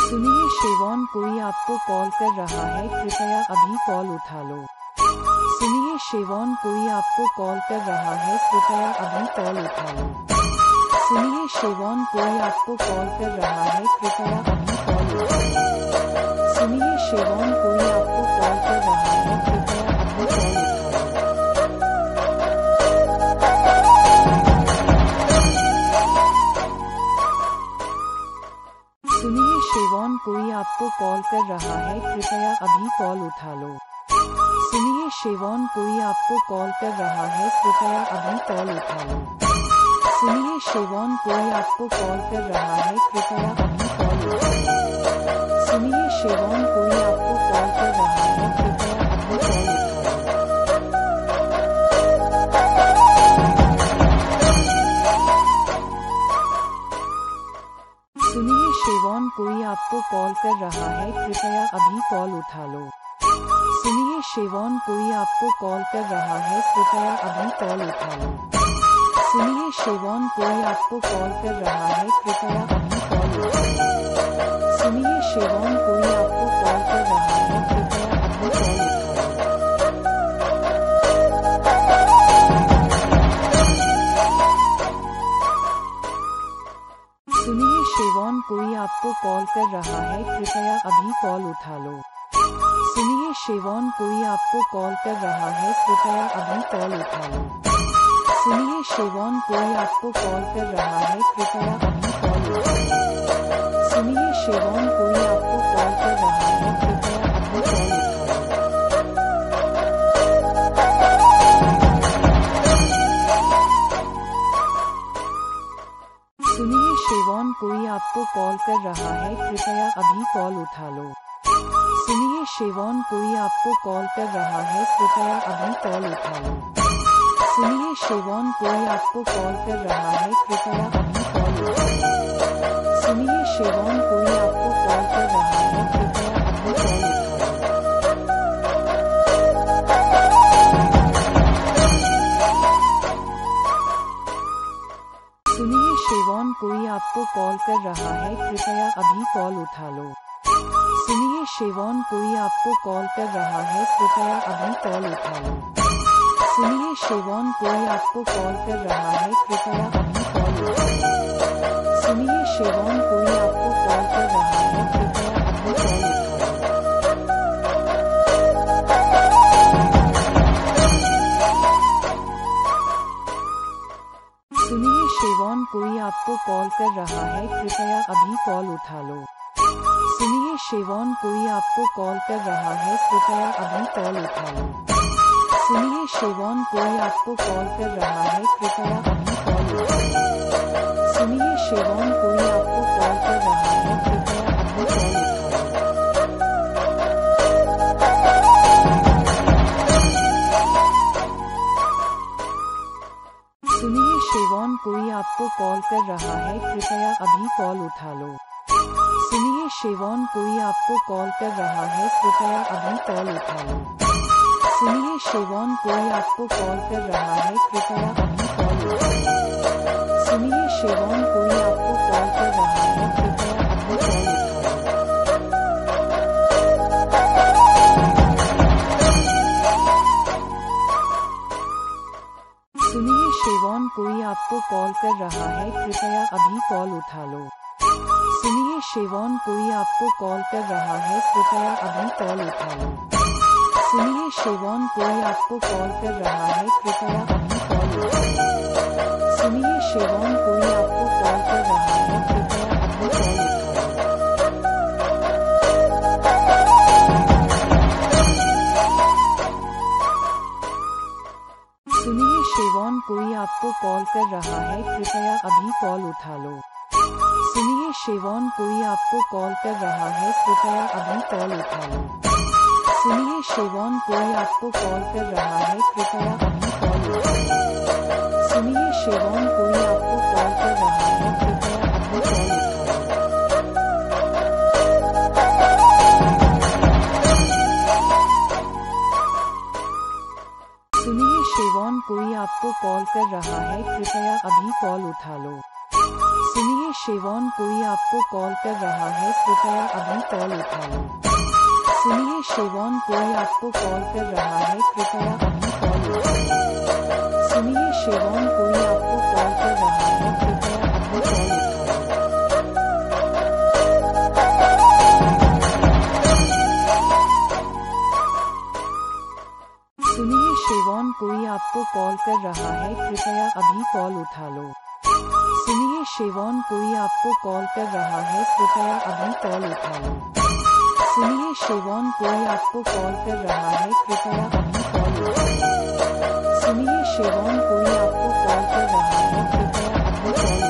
सुनिए शेवॉन, कोई आपको कॉल कर रहा है, कृपया अभी कॉल उठा लो। सुनिए शेवॉन, कोई आपको कॉल कर रहा है, कृपया अभी कॉल उठा लो। सुनिए शेवॉन, कोई आपको कॉल कर रहा है, कृपया अभी कॉल उठा लो। सुनिए शेवॉन, कोई आपको कॉल कर रहा है, कृपया अभी कॉल उठा लो। सुनिए शेवॉन, कोई आपको कॉल कर रहा है, कृपया अभी कॉल उठा लो। सुनिए शेवॉन, कोई आपको कॉल कर रहा है, कृपया अभी कॉल उठा लो। सुनिए शेवॉन, कोई आपको कॉल कर रहा है, कृपया अभी कॉल उठा लो। सुनिए शेवॉन, कोई आपको कॉल कर रहा है, कृपया अभी कॉल उठा लो। सुनिए शेवॉन, कोई आपको कॉल कर रहा है, कृपया अभी कॉल उठा लो। सुनिए शेवॉन, कोई आपको कॉल कर रहा है, कृपया अभी कॉल उठा लो। सुनिए शेवॉन, कोई आपको कॉल कर रहा है, कृपया अभी कॉल उठा लो। सुनिए शेवॉन, कोई आपको कॉल कर रहा है, कृपया अभी कॉल उठा लो। सुनिए शेवॉन, कोई आपको कॉल कर रहा है, कृपया अभी कॉल उठा लो। सुनिए शेवॉन, कोई आपको कॉल कर रहा है, कृपया अभी कॉल उठा लो। सुनिए शेवॉन, कोई आपको कॉल कर रहा है, कृपया अभी कॉल उठा लो। सुनिए शेवॉन, कोई आपको कॉल कर रहा है, कृपया अभी कॉल उठा लो। सुनिए शेवॉन, कोई आपको कॉल कर रहा है, कृपया अभी कॉल उठा लो। सुनिए शेवॉन, कोई आपको कॉल कर रहा है, कृपया अभी कॉल उठा लो। सुनिए शेवॉन, कोई आपको कॉल कर रहा है, कृपया अभी कॉल उठा लो। सुनिए शेवॉन, कोई आपको कॉल कर रहा है, कृपया अभी कॉल उठा लो। सुनिए शेवॉन, कोई आपको कॉल कर रहा है, कृपया अभी कॉल उठा लो। सुनिए शेवॉन, कोई आपको कॉल कर रहा है, कृपया अभी कॉल उठा लो। सुनिए शेवॉन, कोई आपको कॉल कर रहा है, कृपया अभी कॉल उठा लो। सुनिए शेवॉन, कोई आपको कॉल कर रहा है, कृपया अभी कॉल उठा लो। सुनिए शेवॉन, कोई आपको कॉल कर रहा है, कृपया अभी कॉल उठा लो। सुनिए शेवॉन, कोई आपको कॉल कर रहा है, कृपया अभी कॉल उठा लो। सुनिए शेवॉन, कोई आपको कॉल कर रहा है, कृपया अभी कॉल उठा लो। सुनिए शेवॉन, कोई आपको कॉल कर रहा है, कृपया अभी कॉल उठा लो। सुनिए शेवॉन, कोई आपको कॉल कर रहा है, कृपया अभी कॉल उठा लो। सुनिए शेवॉन, कोई आपको कॉल कर रहा है, कृपया अभी कॉल उठा लो। सुनिए शेवॉन, कोई आपको कॉल कर रहा है, कृपया अभी कॉल उठा लो। सुनिए शेवॉन, कोई आपको कॉल कर रहा है, कृपया अभी कॉल उठा लो। सुनिए शेवॉन, कोई आपको कॉल कर रहा है, कृपया अभी कॉल उठा लो। सुनिए शेवॉन, कोई आपको कॉल कर रहा है, कृपया अभी कॉल उठा लो। सुनिए शेवॉन, कोई आपको कॉल कर रहा है, कृपया अभी कॉल उठा लो। सुनिए शेवॉन, कोई आपको कॉल कर रहा है, कृपया अभी कॉल उठा लो। सुनिए शेवॉन, कोई आपको कॉल कर रहा है, कृपया अभी कॉल उठा लो। सुनिए शेवॉन, कोई आपको कॉल कर रहा है, कृपया अभी कॉल उठा लो। सुनिए शेवॉन, कोई आपको कॉल कर रहा है, कृपया अभी कॉल उठा लो। सुनिए शेवॉन, कोई आपको कॉल कर रहा है, कृपया अभी कॉल उठा लो। सुनिए शेवॉन, कोई आपको कॉल कर रहा है, कृपया अभी कॉल उठा लो। सुनिए शेवॉन, कोई आपको कॉल कर रहा है, कृपया अभी कॉल उठा लो। सुनिए शेवॉन, कोई आपको कॉल कर रहा है, कृपया अभी कॉल उठा लो। सुनिए शेवॉन, कोई आपको कॉल कर रहा है, कृपया अभी कॉल उठा लो। सुनिए शेवॉन, कोई आपको कॉल कर रहा है, कृपया अभी कॉल उठा लो। सुनिए शेवॉन, कोई आपको कॉल कर रहा है, कृपया अभी कॉल उठा लो। सुनिए शेवॉन, कोई आपको कॉल कर रहा है, कृपया अभी कॉल उठा लो। सुनिए शेवॉन, कोई आपको कॉल कर रहा है, कृपया अभी कॉल उठा लो।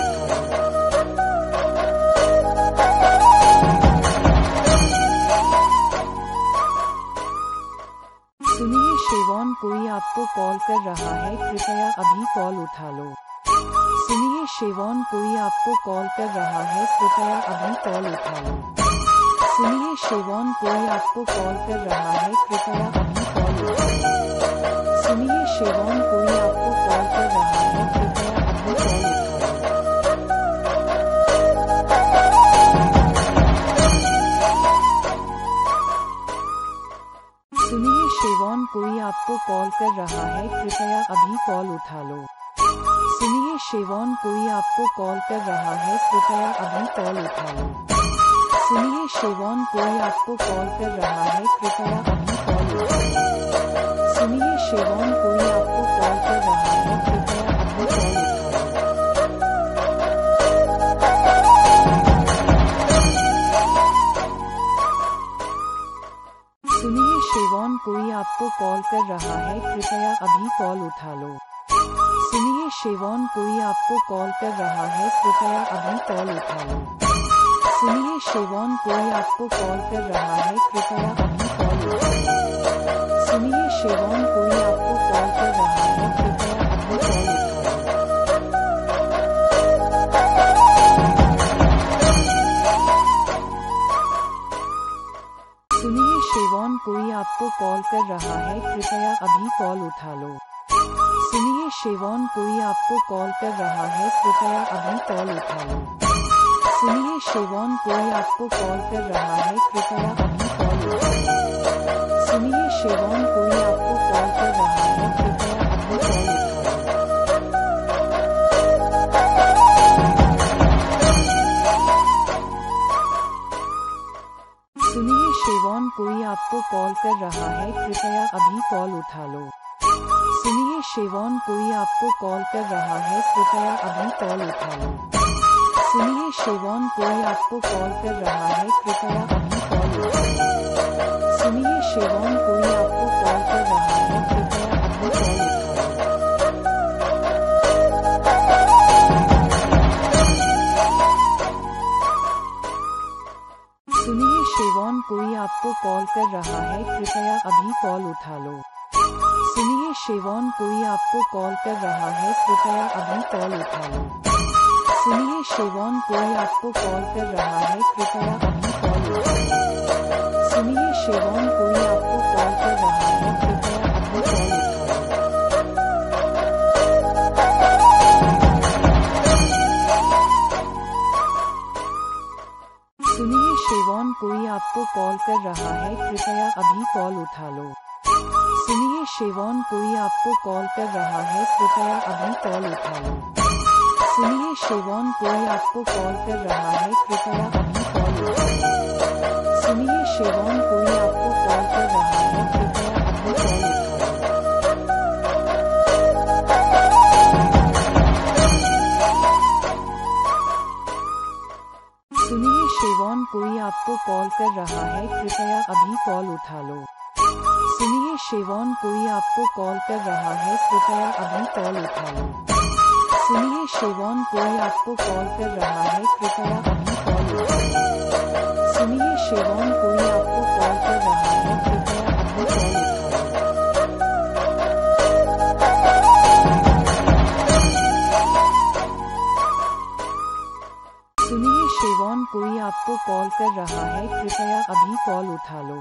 सुनिए शेवॉन, कोई आपको कॉल कर रहा है, कृपया अभी कॉल उठा लो। सुनिए शेवॉन, कोई आपको कॉल कर रहा है, कृपया अभी कॉल उठा लो। सुनिए शेवॉन, कोई आपको कॉल कर रहा है, कृपया अभी कॉल उठा लो। सुनिए शेवॉन, कोई आपको कॉल कर रहा है, कृपया अभी कॉल उठा लो। सुनिए शेवॉन, कोई आपको कॉल कर रहा है, कृपया अभी कॉल उठा लो। सुनिए शेवॉन, कोई आपको कॉल कर रहा है, कृपया अभी कॉल उठा लो। सुनिए शेवॉन, कोई आपको कॉल कर रहा है, कृपया अभी कॉल उठा लो। सुनिए शेवॉन, कोई आपको कॉल कर रहा है, कृपया अभी कॉल उठा लो। सुनिए शेवॉन, कोई आपको कॉल कर रहा है, कृपया अभी कॉल उठा लो। सुनिए शेवॉन, कोई आपको कॉल कर रहा है, कृपया अभी कॉल उठा लो। सुनिए शेवॉन, कोई आपको कॉल कर रहा है, कृपया अभी कॉल उठा लो। सुनिए शेवॉन, कोई आपको कॉल कर रहा है, कृपया अभी कॉल उठा लो। सुनिए शेवॉन, कोई आपको कॉल कर रहा है, कृपया अभी कॉल उठा लो। सुनिए शेवॉन, कोई आपको कॉल कर रहा है, कृपया अभी कॉल उठा लो। सुनिए शेवॉन, कोई आपको कॉल कर रहा है, कृपया अभी कॉल उठा लो। सुनिए शेवॉन, कोई आपको कॉल कर रहा है, कृपया अभी कॉल उठा लो। सुनिए शेवॉन, कोई आपको कॉल कर रहा है, कृपया अभी कॉल उठा लो। सुनिए शेवॉन, कोई आपको कॉल कर रहा है, कृपया अभी कॉल उठा लो। सुनिए शेवॉन, कोई आपको कॉल कर रहा है, कृपया अभी कॉल उठा लो। सुनिए शेवॉन, कोई आपको कॉल कर रहा है, कृपया अभी कॉल उठा लो। सुनिए शेवॉन, कोई आपको कॉल कर रहा है, कृपया अभी कॉल उठा लो। सुनिए शेवॉन, कोई आपको कॉल कर रहा है, कृपया अभी कॉल उठा लो। सुनिए शेवॉन, कोई आपको कॉल कर रहा है, कृपया अभी कॉल उठा लो। सुनिए शेवॉन, कोई आपको कॉल कर रहा है, कृपया अभी कॉल उठा लो। सुनिए शेवॉन, कोई आपको कॉल कर रहा है, कृपया अभी कॉल उठा लो। सुनिए शेवॉन, कोई आपको कॉल कर रहा है, कृपया अभी कॉल उठा लो। सुनिए शेवॉन, कोई आपको कॉल कर रहा है, कृपया अभी कॉल उठा लो। सुनिए शेवॉन, कोई आपको कॉल कर रहा है, कृपया अभी कॉल उठा लो। सुनिए शेवॉन, कोई आपको कॉल कर रहा है, कृपया अभी कॉल उठा लो। सुनिए शेवॉन, कोई आपको कॉल कर रहा है, कृपया अभी कॉल उठा लो। सुनिए शेवॉन, कोई आपको कॉल कर रहा है, कृपया अभी कॉल उठा लो। सुनिए शेवॉन, कोई आपको कॉल कर रहा है, कृपया अभी कॉल उठा लो। सुनिए शेवॉन, कोई आपको कॉल कर रहा है, कृपया अभी कॉल उठा लो।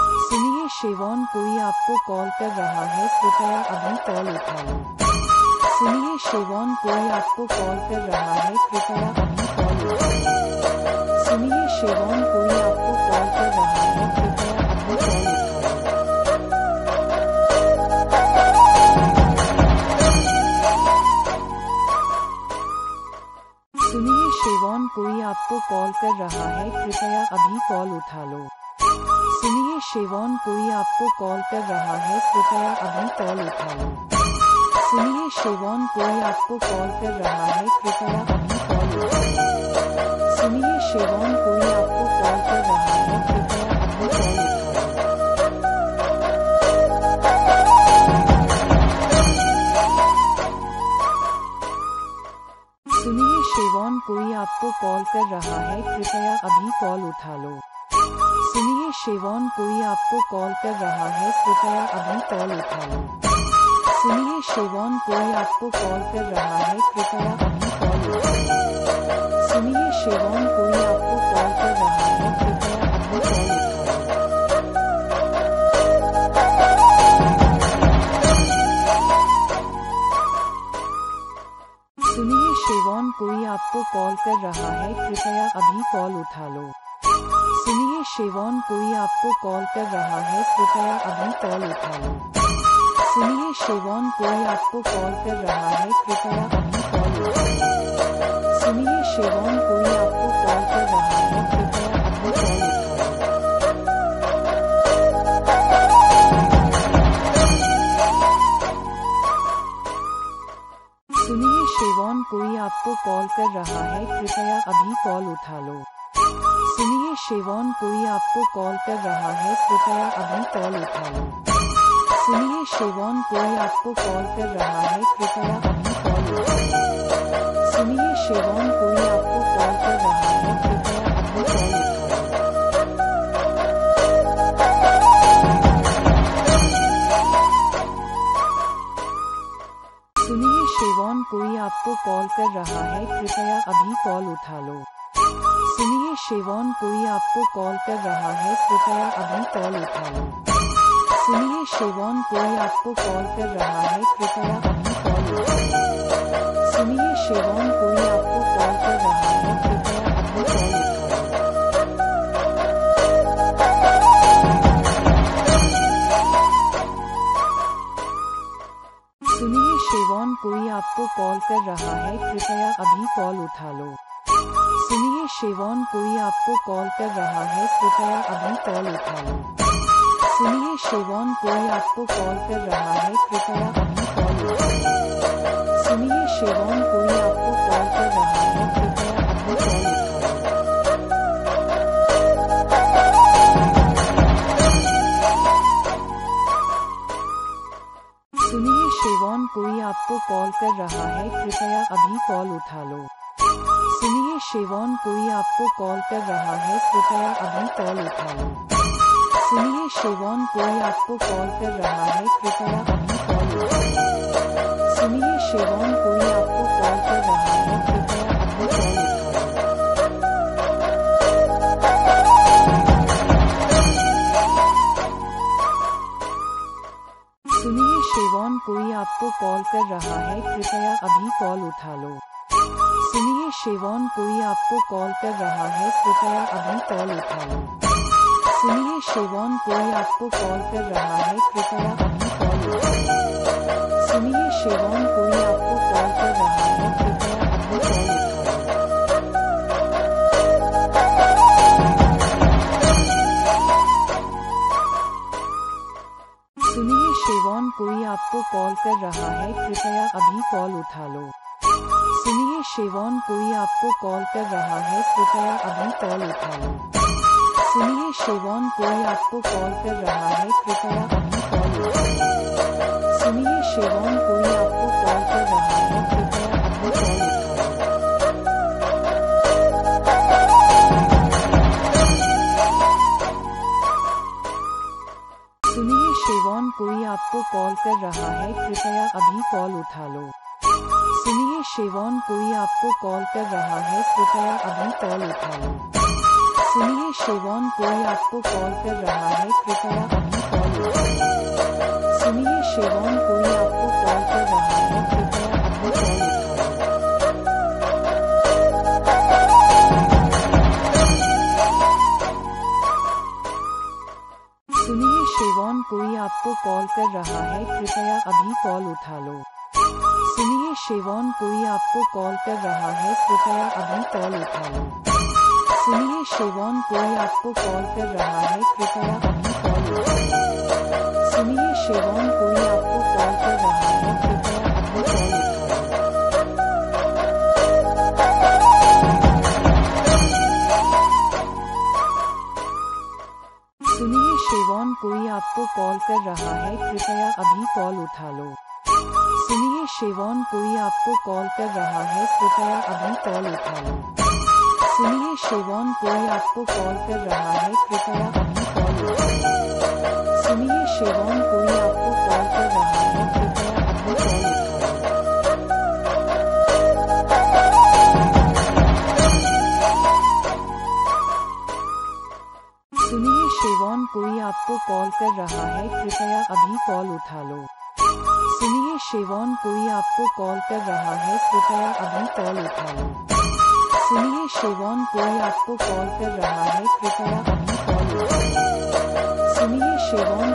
सुनिए शेवॉन, कोई आपको कॉल कर रहा है, कृपया अभी कॉल उठा लो। सुनिए शेवॉन, कोई आपको कॉल कर रहा है, कृपया अभी कॉल उठाएं। सुनिए शेवॉन, कोई आपको कॉल कर रहा है, कृपया अभी कॉल उठाएं। सुनिए शेवॉन, कोई आपको कॉल कर रहा है, कृपया अभी कॉल उठा लो। सुनिए शेवॉन, कोई आपको कॉल कर रहा है, कृपया अभी कॉल उठा लो। सुनिए शेवॉन, कोई आपको कॉल कर रहा है, कृपया अभी कॉल उठाएं। सुनिए शेवॉन, कोई आपको कॉल कर रहा है, कृपया अभी कॉल उठाएं। सुनिए शेवॉन, कोई आपको कॉल कर रहा है, कृपया अभी कॉल उठा लो। सुनिए शेवॉन, कोई आपको कॉल कर रहा है, कृपया अभी कॉल उठा लो। सुनिए शेवॉन, कोई आपको कॉल कर रहा है, कृपया अभी कॉल उठाएं। सुनिए शेवॉन, कोई आपको कॉल कर रहा है, कृपया अभी कॉल उठाएं। सुनिए शेवॉन, कोई आपको कॉल कर रहा है, कृपया अभी कॉल उठा लो। सुनिए शेवॉन, कोई आपको कॉल कर रहा है, कृपया अभी कॉल उठा लो। सुनिए शेवॉन, कोई आपको कॉल कर रहा है, कृपया अभी कॉल उठाएं। सुनिए शेवॉन, कोई आपको कॉल कर रहा है, कृपया अभी कॉल उठाएं। सुनिए शेवॉन, कोई आपको कॉल कर रहा है, कृपया अभी कॉल उठा लो। सुनिए शेवॉन, कोई आपको कॉल कर रहा है, कृपया अभी कॉल उठा लो। सुनिए शेवॉन, कोई आपको कॉल कर रहा है, कृपया अभी कॉल उठाएं। सुनिए शेवॉन, कोई आपको कॉल कर रहा है, कृपया अभी कॉल उठाएं। सुनिए शेवॉन, कोई आपको कॉल कर रहा है, कृपया अभी कॉल उठा लो। सुनिए शेवॉन, कोई आपको कॉल कर रहा है, कृपया अभी कॉल उठा लो। सुनिए शेवॉन, कोई आपको कॉल कर रहा है, कृपया अभी कॉल उठाएं। सुनिए शेवॉन, कोई आपको कॉल कर रहा है, कृपया अभी कॉल उठाएं। सुनिए शेवॉन, कोई आपको कॉल कर रहा है, कृपया अभी कॉल उठा लो। सुनिए शेवॉन, कोई आपको कॉल कर रहा है, कृपया अभी कॉल उठा लो। सुनिए शेवॉन, कोई आपको कॉल कर रहा है, कृपया अभी कॉल उठाएं। सुनिए शेवॉन, कोई आपको कॉल कर रहा है, कृपया अभी कॉल उठाएं। सुनिए शेवॉन, कोई आपको कॉल कर रहा है, कृपया अभी कॉल उठा लो। सुनिए शेवॉन, कोई आपको कॉल कर रहा है, कृपया अभी कॉल उठा लो। सुनिए शेवॉन, कोई आपको कॉल कर रहा है, कृपया अभी कॉल उठाएं। सुनिए शेवॉन, कोई आपको कॉल कर रहा है, कृपया अभी कॉल उठाएं। सुनिए शेवॉन, कोई आपको कॉल कर रहा है, कृपया अभी कॉल उठा लो। सुनिए शेवॉन, कोई आपको कॉल कर रहा है, कृपया अभी कॉल उठा लो। सुनिए शेवॉन, कोई आपको कॉल कर रहा है, कृपया अभी कॉल उठाएं। सुनिए शेवॉन, कोई आपको कॉल कर रहा है, कृपया अभी कॉल उठाएं। सुनिए शेवॉन, कोई आपको कॉल कर रहा है, कृपया अभी कॉल उठा लो। सुनिए शेवॉन, कोई आपको कॉल कर रहा है, कृपया अभी कॉल उठा लो। सुनिए शेवॉन, कोई आपको कॉल कर रहा है, कृपया अभी कॉल उठाएं। सुनिए शेवॉन, कोई आपको कॉल कर रहा है, कृपया अभी कॉल उठाएं। सुनिए शेवॉन, कोई आपको कॉल कर रहा है, कृपया अभी कॉल उठा लो। सुनिए शेवॉन, कोई आपको कॉल कर रहा है, कृपया अभी कॉल उठा लो। सुनिए शेवॉन, कोई आपको कॉल कर रहा है, कृपया अभी कॉल उठाएं। सुनिए शेवॉन, कोई आपको कॉल कर रहा है, कृपया शेवॉन कोई आपको कॉल कर रहा है, कृपया अभी कॉल उठा लो। सुनिए शेवॉन कोई आपको कॉल कर रहा है, कृपया अभी कॉल उठा लो। सुनिए शेवॉन कोई आपको कॉल कर रहा है, कृपया अभी कॉल उठा लो। सुनिए शेवॉन कोई आपको कॉल कर रहा है, कृपया अभी कॉल उठा लो। सुनिए शेवॉन कोई आपको कॉल कर रहा है, कृपया अभी कॉल उठा लो। सुनिए शेवॉन कोई आपको कॉल कर रहा है, कृपया अभी कॉल उठा लो। सुनिए शेवॉन कोई आपको कॉल कर रहा है, कृपया अभी कॉल उठा लो। सुनिए शेवॉन कोई आपको कॉल कर रहा है, कृपया अभी कॉल उठा लो। सुनिए शेवॉन कोई आपको कॉल कर रहा है, कृपया अभी कॉल उठा लो। सुनिए शेवॉन कोई आपको कॉल कर रहा है, कृपया अभी कॉल उठा लो। सुनिए शेवॉन कोई आपको कॉल कर रहा है, कृपया अभी कॉल उठा लो। सुनिए शेवॉन